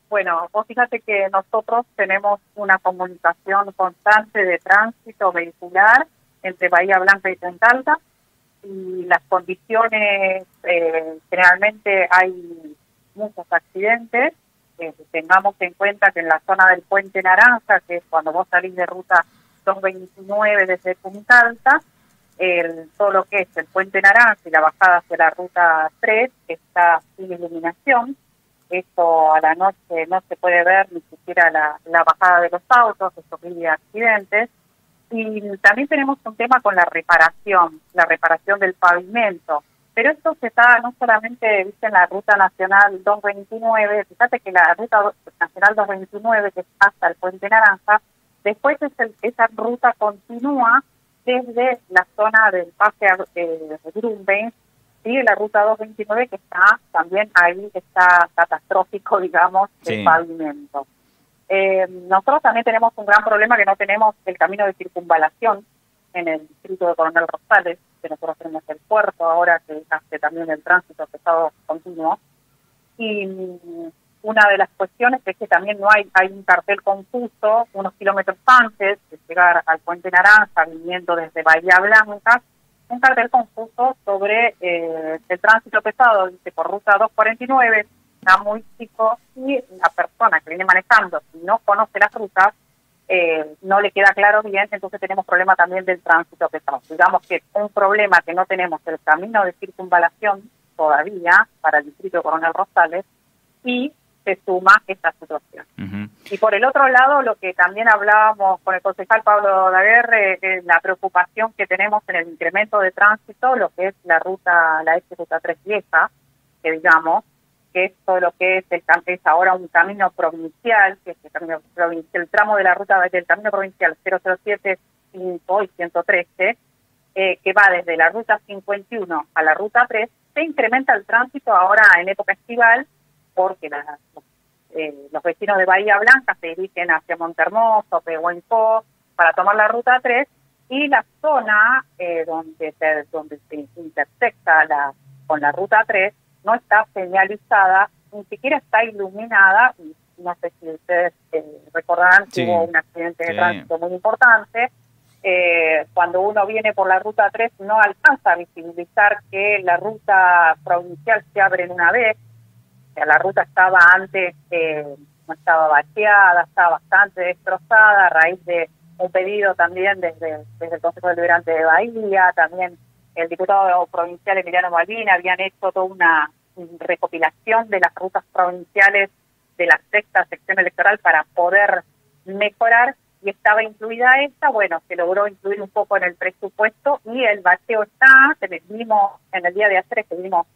Bueno, vos fíjate que nosotros tenemos una comunicación constante de tránsito vehicular entre Bahía Blanca y Punta Alta, y las condiciones, generalmente hay muchos accidentes. Tengamos en cuenta que en la zona del Puente Naranja, que es cuando vos salís de ruta 229 desde Punta Alta, todo lo que es el Puente Naranja y la bajada hacia la ruta 3 está sin iluminación. Esto a la noche no se puede ver ni siquiera la bajada de los autos, esto pide accidentes. Y también tenemos un tema con la reparación del pavimento. Pero esto se está no solamente, viste, en la Ruta Nacional 229, fíjate que la Ruta Nacional 229, que es hasta el Puente Naranja, después esa ruta continúa desde la zona del Pase Grunbein, y la Ruta 229, que está también ahí, está catastrófico, digamos, el pavimento. Nosotros también tenemos un gran problema, que no tenemos el camino de circunvalación en el distrito de Coronel Rosales, que nosotros tenemos el puerto ahora, que hace también el tránsito pesado continuo. Y una de las cuestiones es que también no hay un cartel confuso unos kilómetros antes de llegar al Puente Naranja, viniendo desde Bahía Blanca, un cartel confuso sobre el tránsito pesado, dice por ruta 249, está muy chico, y la persona que viene manejando, si no conoce las rutas, no le queda claro bien, entonces tenemos problema también del tránsito pesado. Digamos que un problema que no tenemos el camino de circunvalación todavía para el distrito de Coronel Rosales, y se suma esta situación. Y por el otro lado, lo que también hablábamos con el concejal Pablo Daguerre, la preocupación que tenemos en el incremento de tránsito, lo que es la ruta 3 vieja, que digamos, que es todo lo que es ahora un camino provincial, que es el tramo de la ruta del camino provincial 007, 5 y 113, que va desde la ruta 51 a la ruta 3, se incrementa el tránsito ahora en época estival, porque los vecinos de Bahía Blanca se dirigen hacia Montehermoso, Pehuenco, para tomar la ruta 3, y la zona donde se intersecta con la ruta 3 no está señalizada, ni siquiera está iluminada, y no sé si ustedes recordarán que hubo un accidente de tránsito muy importante. Cuando uno viene por la ruta 3 no alcanza a visibilizar que la ruta provincial se abre en una vez. O sea, la ruta estaba antes, no estaba bacheada, estaba bastante destrozada a raíz de un pedido también desde el Consejo Deliberante de Bahía. También el diputado provincial Emiliano Malvin habían hecho toda una recopilación de las rutas provinciales de la sexta sección electoral para poder mejorar, y estaba incluida esta. Bueno, se logró incluir un poco en el presupuesto, y el bacheo está, vimos en el día de ayer, que vimos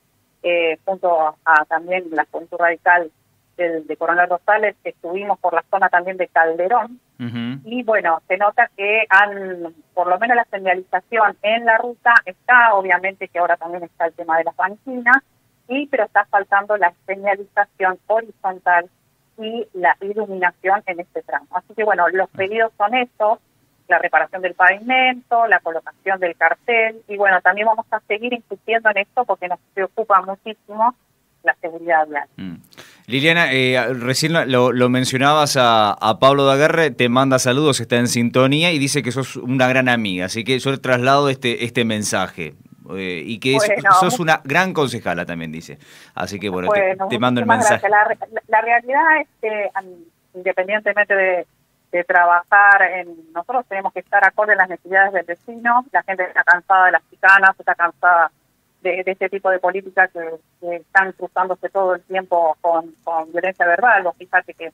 junto a también la Juventud Radical de Coronel Rosales, estuvimos por la zona también de Calderón, y bueno, se nota que por lo menos la señalización en la ruta está, obviamente que ahora también está el tema de las banquinas, pero está faltando la señalización horizontal y la iluminación en este tramo. Así que bueno, los pedidos son estos: la reparación del pavimento, la colocación del cartel, y bueno, también vamos a seguir insistiendo en esto porque nos preocupa muchísimo la seguridad vial. Liliana, recién lo mencionabas a Pablo Daguerre, te manda saludos, está en sintonía y dice que sos una gran amiga, así que yo le traslado este mensaje. Y que sos una gran concejala también, dice. Así que bueno, te mando el mensaje. La realidad es que, independientemente de trabajar, nosotros tenemos que estar acorde a las necesidades del vecino. La gente está cansada de las chicanas, está cansada de este tipo de políticas que están cruzándose todo el tiempo con violencia verbal. Vos fíjate que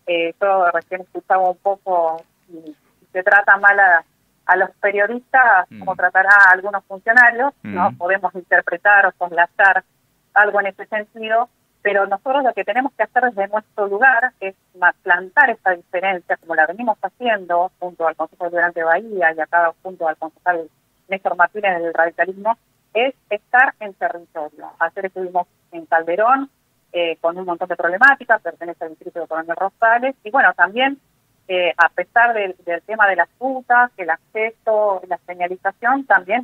yo recién escuchaba un poco, y se trata mal a los periodistas, como tratará a algunos funcionarios. No podemos interpretar o soslayar algo en ese sentido, pero nosotros lo que tenemos que hacer desde nuestro lugar es plantar esta diferencia, como la venimos haciendo junto al Consejo Deliberante de Bahía y acá junto al concejal Néstor Martínez del radicalismo, es estar en territorio. Ayer estuvimos en Calderón con un montón de problemáticas, pertenece al distrito de Coronel Rosales, y bueno, también a pesar del tema de las rutas, el acceso, la señalización, también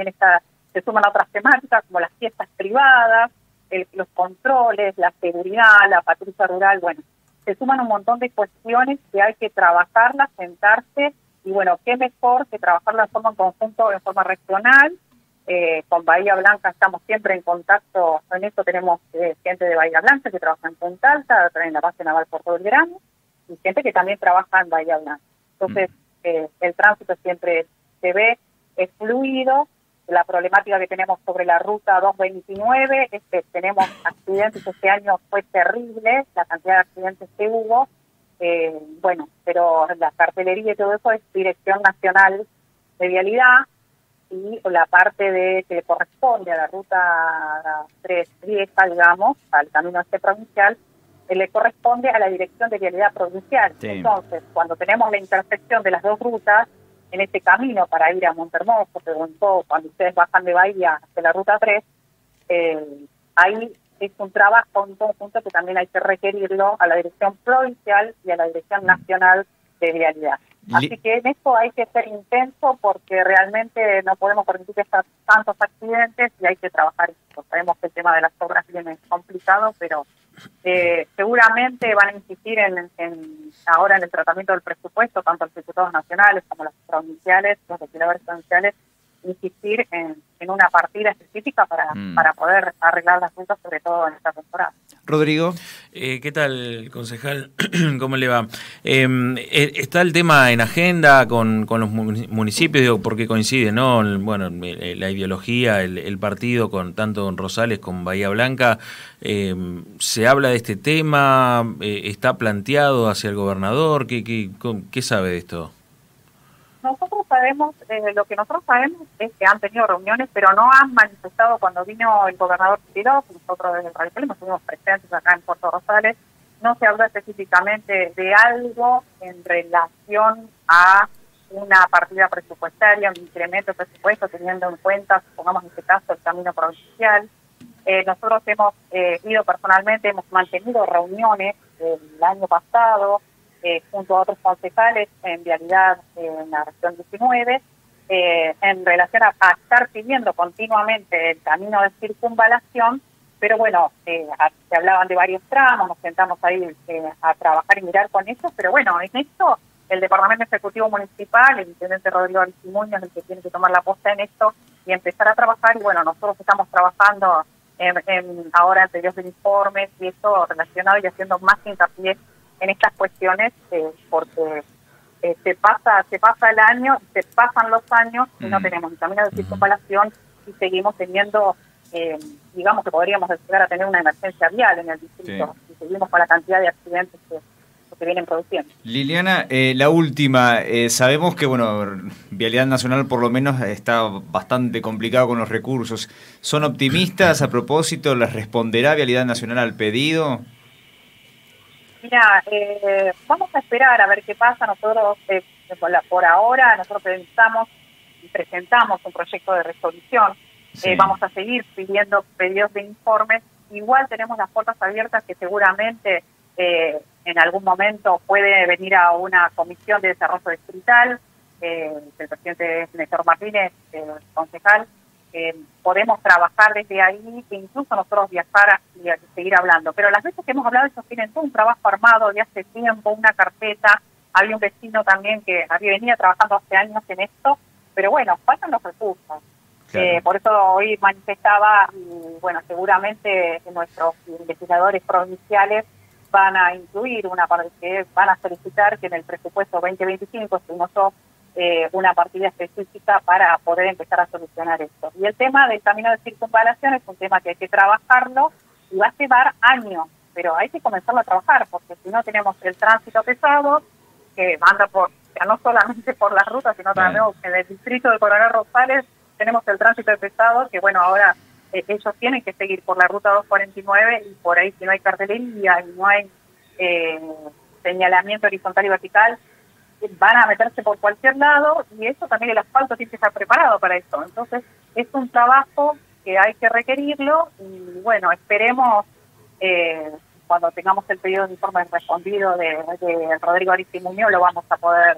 se suman otras temáticas como las fiestas privadas, los controles, la seguridad, la patrulla rural. Bueno, se suman un montón de cuestiones que hay que trabajarlas, sentarse, y bueno, qué mejor que trabajarlas en forma en conjunto, en forma regional. Con Bahía Blanca estamos siempre en contacto, en esto tenemos gente de Bahía Blanca que trabaja en Punta Alta, en la base naval Puerto Belgrano, y gente que también trabaja en Bahía Blanca. Entonces, el tránsito siempre se ve, es fluido. La problemática que tenemos sobre la ruta 229 es que tenemos accidentes, este año fue terrible, la cantidad de accidentes que hubo, bueno, pero la cartelería y todo eso es Dirección Nacional de Vialidad, y la parte de que corresponde a la ruta 310, digamos, al camino este provincial, le corresponde a la Dirección de Vialidad Provincial. Sí. Entonces, cuando tenemos la intersección de las dos rutas, en este camino para ir a Montermoso, preguntó, cuando ustedes bajan de Bahía hacia la ruta 3, ahí es un trabajo en conjunto que también hay que requerirlo a la Dirección Provincial y a la Dirección Nacional de Vialidad. Así que en esto hay que ser intenso porque realmente no podemos permitir que haya tantos accidentes y hay que trabajar. Sabemos que el tema de las obras viene complicado, pero seguramente van a insistir ahora en el tratamiento del presupuesto, tanto los diputados nacionales como los provinciales, los legisladores provinciales, insistir en una partida específica para poder arreglar las rutas, sobre todo en esta temporada. Rodrigo. ¿Qué tal, concejal? ¿Cómo le va? ¿Está el tema en agenda con los municipios? Digo, porque coincide, ¿no? Bueno, la ideología, el partido, tanto con Rosales como Bahía Blanca. ¿Se habla de este tema? ¿Está planteado hacia el gobernador? ¿Qué sabe de esto? Nosotros sabemos, lo que nosotros sabemos es que han tenido reuniones, pero no han manifestado. Cuando vino el gobernador Tiró, nosotros desde el radicalismo estuvimos presentes acá en Puerto Rosales, no se habló específicamente de algo en relación a una partida presupuestaria, un incremento de presupuesto, teniendo en cuenta, supongamos en este caso, el camino provincial. Nosotros hemos ido personalmente, hemos mantenido reuniones el año pasado, junto a otros concejales en vialidad en la región 19, en relación a estar pidiendo continuamente el camino de circunvalación, pero bueno, se hablaban de varios tramos, nos sentamos ahí a trabajar y mirar con eso, pero bueno, en esto el Departamento Ejecutivo Municipal, el intendente Rodrigo Aristimuño es el que tiene que tomar la posta en esto y empezar a trabajar, y bueno, nosotros estamos trabajando ahora en pedidos de informes y eso relacionado y haciendo más hincapié en estas cuestiones, porque se pasa el año, se pasan los años y no tenemos ni camino de circunvalación y seguimos teniendo, digamos que podríamos llegar a tener una emergencia vial en el distrito, y seguimos con la cantidad de accidentes que vienen produciendo. Liliana, la última, sabemos que bueno, Vialidad Nacional por lo menos está bastante complicado con los recursos. ¿Son optimistas a propósito? ¿Les responderá Vialidad Nacional al pedido? Mira, vamos a esperar a ver qué pasa. Nosotros, por ahora, nosotros presentamos un proyecto de resolución. Sí. Vamos a seguir pidiendo pedidos de informes. Igual tenemos las puertas abiertas que seguramente en algún momento puede venir a una comisión de desarrollo distrital. El presidente Néstor Martínez, concejal. Podemos trabajar desde ahí e incluso nosotros viajar y seguir hablando. Pero las veces que hemos hablado, ellos tienen todo un trabajo armado de hace tiempo, una carpeta. Había un vecino también que venía trabajando hace años en esto, pero bueno, faltan los recursos. Claro. Por eso hoy manifestaba, y bueno, seguramente nuestros legisladores provinciales van a incluir una parte que van a solicitar que en el presupuesto 2025 estemos una partida específica para poder empezar a solucionar esto. Y el tema del camino de circunvalación es un tema que hay que trabajarlo y va a llevar años, pero hay que comenzarlo a trabajar, porque si no tenemos el tránsito pesado, que anda no solamente por las rutas, sino también en el distrito de Coronel Rosales tenemos el tránsito pesado, que bueno, ahora ellos tienen que seguir por la ruta 249 y por ahí si no hay cartelería y no hay señalamiento horizontal y vertical, van a meterse por cualquier lado, y eso también, el asfalto tiene que estar preparado para eso. Entonces es un trabajo que hay que requerirlo y bueno, esperemos cuando tengamos el pedido de informe respondido de Rodrigo Aristimuño lo vamos a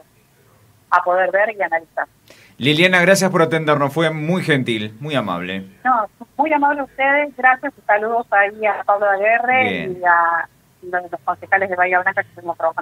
poder ver y analizar. Liliana, gracias por atendernos, fue muy gentil, muy amable. No, muy amable a ustedes, gracias y saludos ahí a Pablo Daguerre los concejales de Bahía Blanca que estuvimos trabajando.